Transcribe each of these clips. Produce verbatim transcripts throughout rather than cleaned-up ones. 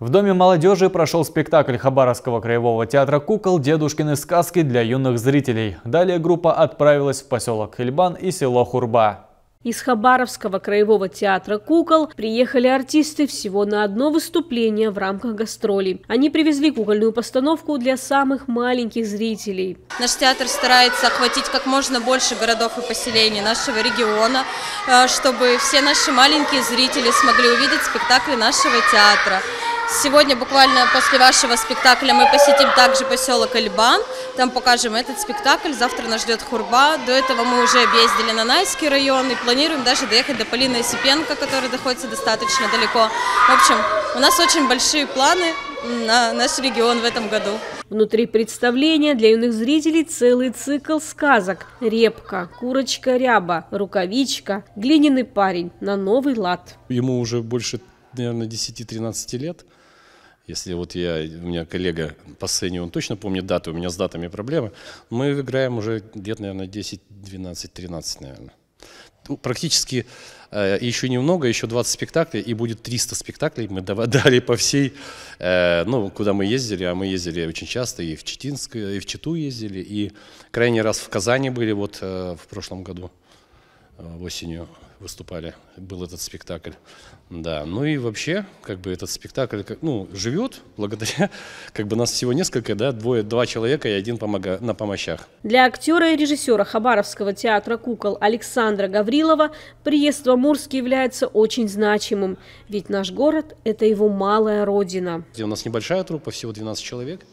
В Доме молодежи прошел спектакль Хабаровского краевого театра кукол «Дедушкины сказки» для юных зрителей. Далее группа отправилась в поселок Хельбан и село Хурба. Из Хабаровского краевого театра кукол приехали артисты всего на одно выступление в рамках гастролей. Они привезли кукольную постановку для самых маленьких зрителей. Наш театр старается охватить как можно больше городов и поселений нашего региона, чтобы все наши маленькие зрители смогли увидеть спектакли нашего театра. Сегодня буквально после вашего спектакля мы посетим также поселок Эльбан, там покажем этот спектакль, завтра нас ждет Хурба. До этого мы уже объездили Нанайский район и планируем даже доехать до Полины Осипенко, которая находится достаточно далеко. В общем, у нас очень большие планы на наш регион в этом году. Внутри представления для юных зрителей целый цикл сказок: «Репка», «Курочка ряба», «Рукавичка», «Глиняный парень» на новый лад. Ему уже больше, наверное, десяти-тринадцати лет. Если вот я, у меня коллега по сцене, он точно помнит даты, у меня с датами проблемы. Мы играем уже где-то, наверное, десять, двенадцать, тринадцать, наверное. Практически э, еще немного, еще двадцать спектаклей, и будет триста спектаклей. Мы дали по всей, э, ну, куда мы ездили, а мы ездили очень часто, и в Читинск, и в Читу ездили, и крайний раз в Казани были, вот э, в прошлом году, э, осенью выступали, был этот спектакль. Да, ну и вообще, как бы этот спектакль, ну, живет благодаря, как бы нас всего несколько, да, двое, два человека и один помога, на помощях. Для актера и режиссера Хабаровского театра кукол Александра Гаврилова приезд в Амурск является очень значимым, ведь наш город – это его малая родина. У нас небольшая труппа, всего двенадцать человек,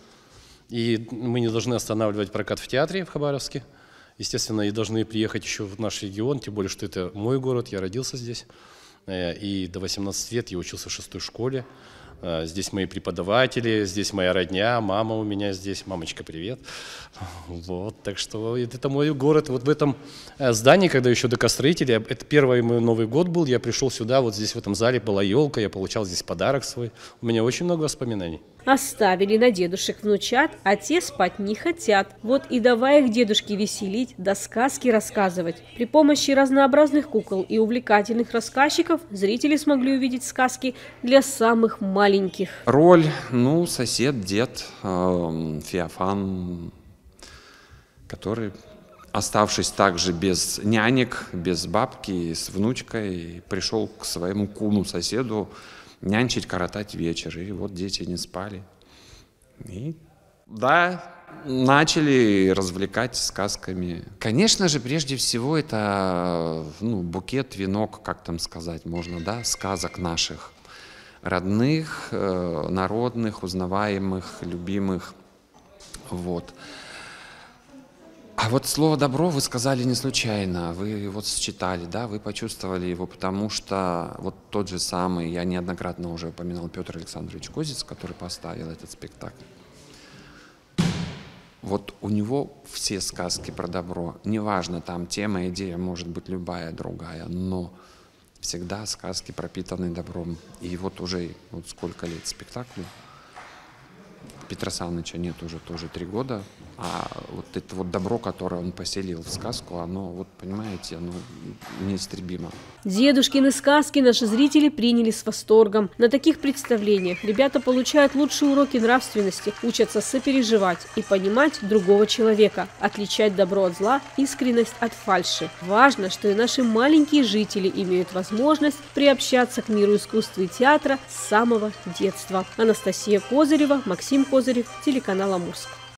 и мы не должны останавливать прокат в театре в Хабаровске. Естественно, и должны приехать еще в наш регион, тем более, что это мой город, я родился здесь. И до восемнадцати лет я учился в шестой школе. Здесь мои преподаватели, здесь моя родня, мама у меня здесь. Мамочка, привет. Вот, так что это мой город. Вот в этом здании, когда еще докостроители, это первый мой Новый год был, я пришел сюда, вот здесь в этом зале была елка, я получал здесь подарок свой. У меня очень много воспоминаний. Оставили на дедушек внучат, а те спать не хотят. Вот и давай их дедушки веселить, да сказки рассказывать. При помощи разнообразных кукол и увлекательных рассказчиков зрители смогли увидеть сказки для самых маленьких. Роль, ну, сосед, дед, э, Феофан, который, оставшись также без нянек, без бабки, с внучкой, пришел к своему куму-соседу нянчить, коротать вечер. И вот дети не спали. И да, начали развлекать сказками. Конечно же, прежде всего, это ну, букет, венок, как там сказать можно, да, сказок наших. Родных, э, народных, узнаваемых, любимых. Вот. А вот слово «добро» вы сказали не случайно, вы вот считали, да, вы почувствовали его, потому что вот тот же самый, я неоднократно уже упоминал, Петр Александрович Козец, который поставил этот спектакль. Вот у него все сказки про добро, неважно, там тема, идея, может быть любая другая, но всегда сказки пропитаны добром. И вот уже вот сколько лет спектаклю, Петра Саныча нет уже тоже три года, а вот это вот добро, которое он поселил в сказку, оно, вот понимаете, оно неистребимо. Дедушкины сказки наши зрители приняли с восторгом. На таких представлениях ребята получают лучшие уроки нравственности, учатся сопереживать и понимать другого человека, отличать добро от зла, искренность от фальши. Важно, что и наши маленькие жители имеют возможность приобщаться к миру искусства и театра с самого детства. Анастасия Козырева, Максим Козырев, телеканал Амурск.